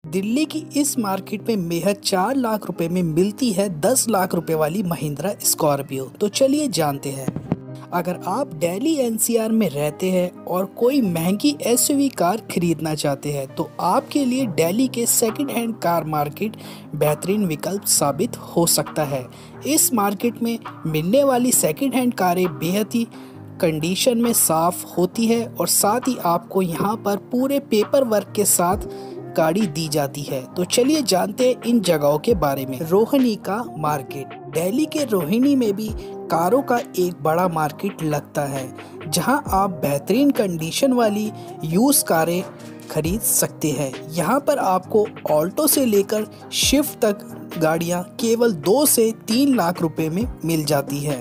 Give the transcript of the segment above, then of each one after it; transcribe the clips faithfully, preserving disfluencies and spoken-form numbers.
दिल्ली की इस मार्केट में महज चार लाख रुपए में मिलती है दस लाख रुपए वाली महिंद्रा स्कॉर्पियो। तो चलिए जानते हैं। अगर आप दिल्ली एन सी आर में रहते हैं और कोई महंगी एस यू वी कार खरीदना चाहते हैं तो आपके लिए दिल्ली के सेकंड हैंड कार मार्केट बेहतरीन विकल्प साबित हो सकता है। इस मार्केट में मिलने वाली सेकंड हैंड कारें बेहद ही कंडीशन में साफ होती है और साथ ही आपको यहाँ पर पूरे पेपर वर्क के साथ गाड़ी दी जाती है। तो चलिए जानते हैं इन जगहों के बारे में। रोहिणी का मार्केट। दिल्ली के रोहिणी में भी कारों का एक बड़ा मार्केट लगता है जहां आप बेहतरीन कंडीशन वाली यूज कारें खरीद सकते हैं। यहां पर आपको ऑल्टो से लेकर शिफ्ट तक गाड़ियां केवल दो से तीन लाख रुपए में मिल जाती है।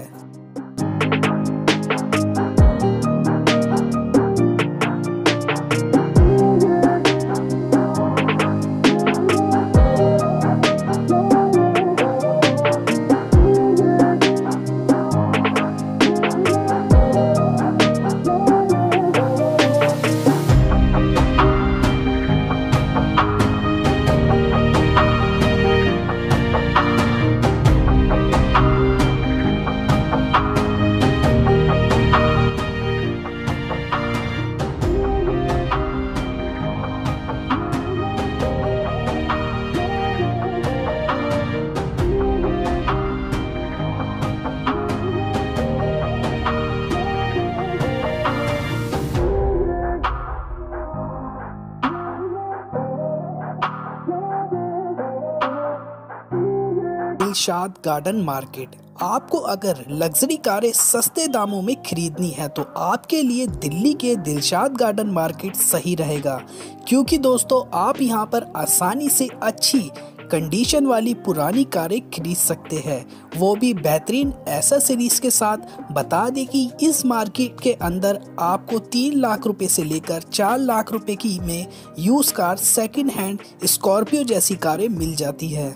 Dilshad garden market. आपको अगर लग्जरी कारें सस्ते दामों में खरीदनी है तो आपके लिए दिल्ली के दिलशाद गार्डन मार्केट सही रहेगा, क्योंकि दोस्तों आप यहां पर आसानी से अच्छी कंडीशन वाली पुरानी कारें खरीद सकते हैं, वो भी बेहतरीन एसेसरीज के साथ। बता दें कि इस मार्केट के अंदर आपको तीन लाख रुपए से लेकर चार लाख रुपए की में used car second hand Scorpio जैसी कारें मिल जाती है।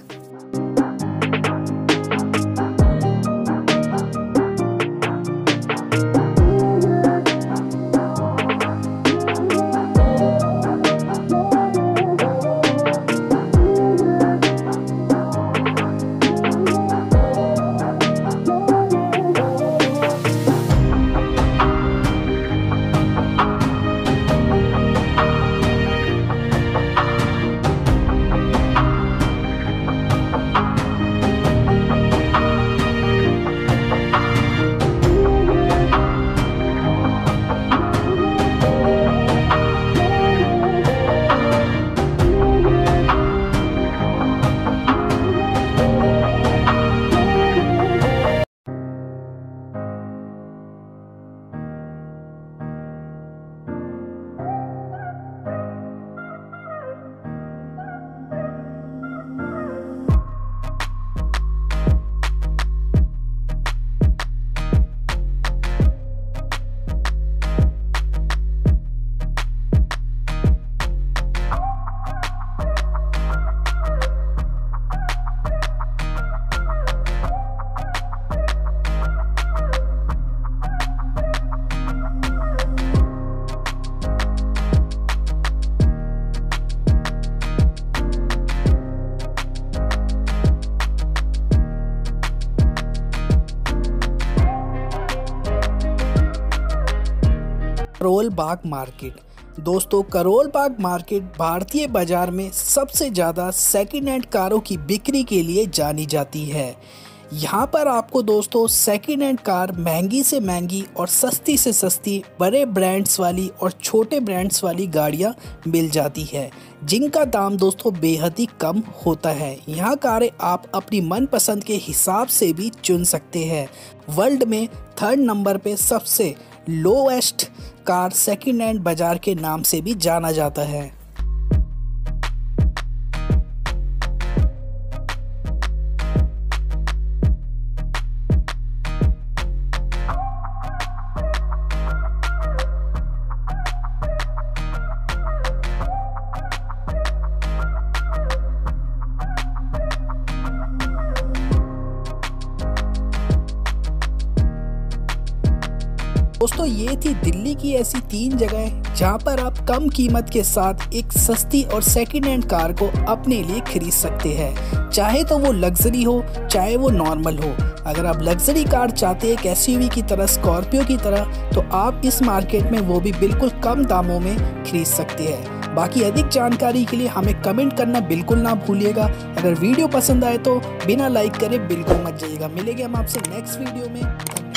करोल बाग मार्केट। दोस्तों करोल बाग मार्केट भारतीय बाजार में सबसे ज़्यादा सेकंड हैंड कारों की बिक्री के लिए जानी जाती है। यहाँ पर आपको दोस्तों सेकंड हैंड कार महंगी से महंगी और सस्ती से सस्ती बड़े ब्रांड्स वाली और छोटे ब्रांड्स वाली गाड़ियाँ मिल जाती है, जिनका दाम दोस्तों बेहद ही कम होता है। यहाँ कारें आप अपनी मनपसंद के हिसाब से भी चुन सकते हैं। वर्ल्ड में थर्ड नंबर पे सबसे लोएस्ट कार सेकंड हैंड बाजार के नाम से भी जाना जाता है। दोस्तों ये थी दिल्ली की ऐसी तीन जगह जहां पर आप कम कीमत के साथ एक सस्ती और सेकंड हैंड कार को अपने लिए खरीद सकते हैं, चाहे तो वो लग्जरी हो चाहे वो नॉर्मल हो। अगर आप लग्जरी कार चाहते हैं एक एसयूवी की तरह, स्कॉर्पियो की तरह, तो आप इस मार्केट में वो भी बिल्कुल कम दामों में खरीद सकते हैं। बाकी अधिक जानकारी के लिए हमें कमेंट करना बिल्कुल ना भूलिएगा। अगर वीडियो पसंद आए तो बिना लाइक करे बिल्कुल मत जाइएगा। मिलेंगे हम आपसे नेक्स्ट वीडियो में।